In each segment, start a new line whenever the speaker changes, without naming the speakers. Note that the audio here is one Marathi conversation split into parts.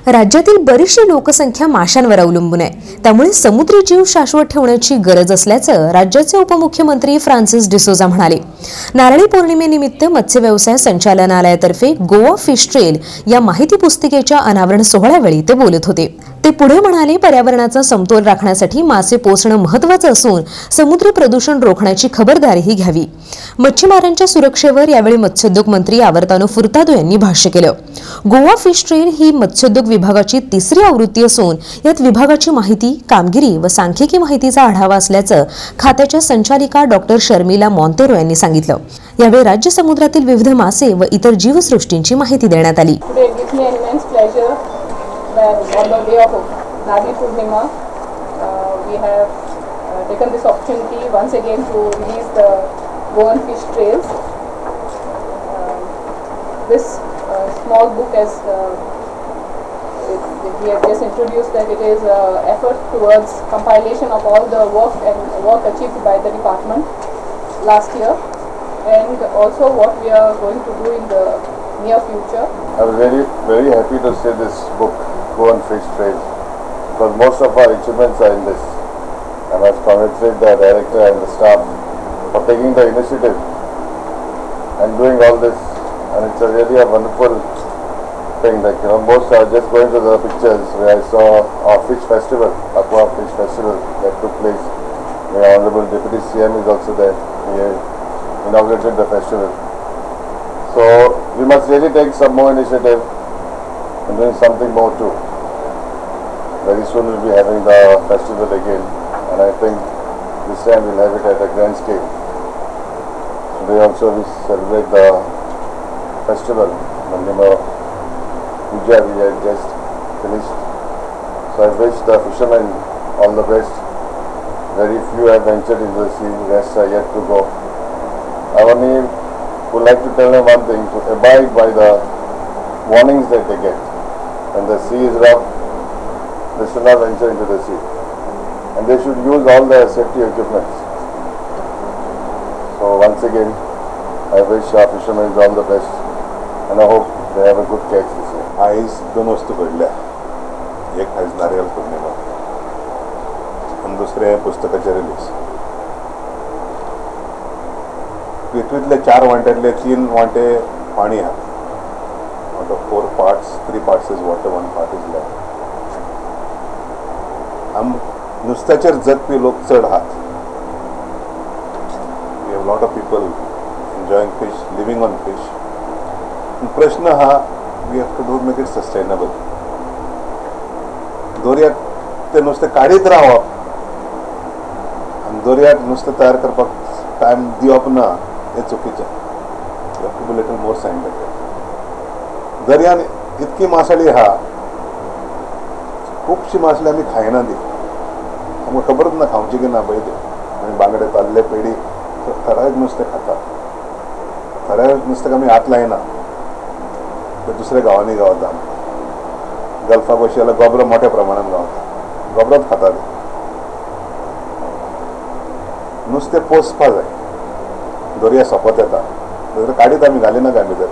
राज्यातील बरीचशी लोकसंख्या माशांवर अवलंबून आहे। त्यामुळे समुद्री जीव शाश्वत ठेवण्याची गरज असल्याचं राज्याचे उपमुख्यमंत्री फ्रान्सिस डिसोजा म्हणाले। नारळी पौर्णिमेनिमित्त मत्स्य व्यवसाय संचालनालयातर्फे गोवा फिश ट्रेल या माहिती पुस्तिकेच्या अनावरण सोहळ्यावेळी ते बोलत होते। ते पुढे म्हणाले, पर्यावरणाचा समतोल राखण्यासाठी मासे पोसणं महत्त्वाचं असून समुद्र प्रदूषण रोखण्याची खबरदारीही घ्यावी। मच्छीमारांच्या सुरक्षेवर यावेळी मत्स्योद्योग मंत्री आवर्तानो फुर्तादो यांनी भाष्य केलं। गोवा फिश ट्रेल ही मत्स्योद्योग विभागाची तिसरी आवृत्ती असून यात विभागाची माहिती, कामगिरी व सांख्यिकी माहितीचा आढावा असल्याचं खात्याच्या संचालिका डॉक्टर शर्मिला मॉन्तेरो यांनी सांगितलं। यावेळी राज्य समुद्रातील विविध मासे व इतर जीवसृष्टींची माहिती देण्यात आली।
On the day of Nadi Purnima, we have taken this opportunity once again to release the Goan fish trails. This small book, as we have just introduced, that it is an effort towards compilation of all the work achieved by the department last year, and also what we are going to do in the near future.
I was very happy to see this book, Goan Fish Trails, because most of our achievements are in this. And I congratulate the director and the staff for taking the initiative and doing all this. And it's really a wonderful thing. Like, most are just going to the pictures where I saw our fish festival, Aqua Fish Festival that took place. The Honorable Deputy CM is also there. He inaugurated the festival. So we must really take some more initiative and doing something more too. Very soon we'll be having the festival again, and I think this time we'll have it at a grand scale. Today also we celebrate the festival, Mandima Puja we had just finished. So I wish the fishermen all the best. Very few have ventured into the sea, rest are yet to go. I only would like to tell them one thing, to abide by the warnings that they get. When the sea is rough, they should not venture into the sea. And they should use all their safety equipment. So once again, I wish our fishermen all the best. And I hope they have a good catch this year.
आज दोन वस्तू घडल्या. एक आज नारळ पौर्णिमा आणि दुसरे पुस्तकाचे रिलीज. पृथ्वीतले 4 वांट्यातले 3 वांटे पाणी आहे. Out of 4 parts, 3 parts is water, 1 part is land. नुस्त्याचेर जगपी लोक चढ आहात. We have a lot of people enjoying fish, living on fish. प्रश्न हा, we have to make it sustainable. दोरयात ते नुसते काढीत राहावं आणि दोरयात नुसतं तयार करपाक टाइम दिवप ना, हे चुकीचें. You have to be little more scientific. दर्यान इतकी मासळी हा, खूपशी मासळी आम्ही खायना दी. आमकां खबरच ना खावची की ना पळय ती. आनी बांगडे, ताल्ले, पेडी थरावीक नुस्तें खातात. थरावीक नुस्त्याक आमी हात लायना. ते दुसऱ्या गांवांनी गावता. गल्फाक अशी जाल्यार गोब्रो मोठ्या प्रमाणात गावता. गोब्रोच खातात. नुस्तें पोसपा जाय. दर्या सोंपत येता. काडीत आमी घालिना काय भितर.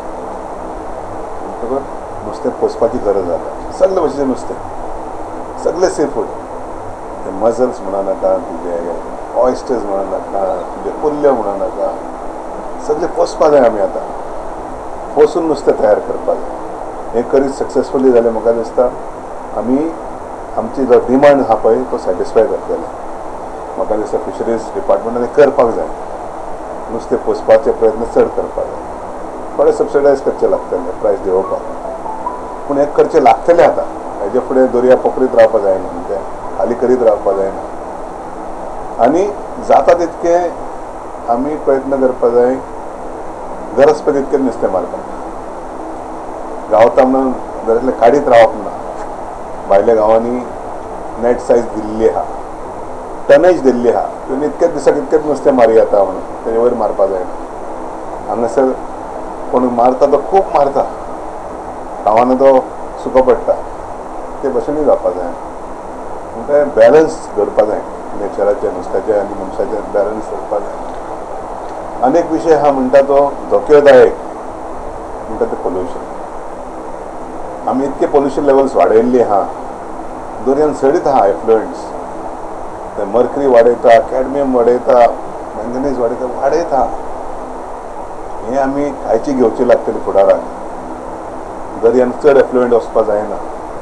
नुस्तें पोसपाची गरज जाता. सगळे भशेचें नुस्तें, सगळे सी फूड. ते मजल्स म्हणा नाका, तुजे ऑयस्टर्स म्हणा नाका, तुजे कुल्ल्यो म्हणा नाका, सगळे पोसपा जाय आमी आतां. पोसून नुस्तें तयार करपा जाय. हें करीत सक्सेसफुली जाल्यार म्हाका दिसता आमी आमची जो डिमांड आहा पळय तो सॅटिस्फाय करतले. म्हाका दिसता फिशरीज डिपार्टमेंटान करपाक जाय. नुस्तें पोसपाचे प्रयत्न चड करपाक जाय. थोडे सबसिडायज करचे लागतले, प्रायस देंवोवपाक. पूण हें करचें लागतलें आतां. हेजे फुडें दर्या पोखरीत रावपा जायना, म्हणजे खाली करीत रावपा जायना. आनी जाता तितकें आमी प्रयत्न करपा जाय गरज पडटा तितकें नुस्तें मारपाक. गावता म्हणून दर्यांतले काडीत रावप ना. भायल्या गांवांनी नेट सायज दिल्ली आहा, टनेज दिल्ली आहा. तुवें इतकेच दिसाक इतकेच नुस्तें मारी येता म्हणून तेजे वयर मारपा जायना. हांगासर कोण मारता तो खूब मारता, गांवांनी तो सुको पडटा. ते भशेनूय जावपा जाय. म्हणजे बॅलन्स धरपा जाय. नेचराचें, नुस्त्याचें आनी मनशाचें बॅलन्स धरपा जाय. अनेक विषय हा म्हणटा तो धोक्योदायक म्हणटा ते पोल्युशन. आमी इतके पोल्युशन लेवल्स वाडयल्ली आहा, दर्यान सडीत आहा एफ्लुएंट्स, ते मर्करी वाडयता, कॅडमियम वाडयता, मँगनीज वाडयता. हें आमी काळजी घेवची लागतली फुडाराक. दर्यान चड एफ्लुएंट वचपा जायना.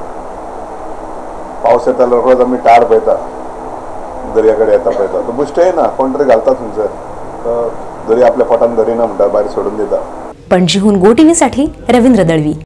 पावस येता रोखडोच आमी टार पळयता, दर्या कडेन येता पळयता, तो बुश्ट येना, कोण तरी घालता थंयसर, दर्या आपल्या पोटान धरिना म्हणटा, भायर सोडून दिता.
पणजीहून GO TV साठी रवींद्र दळवी.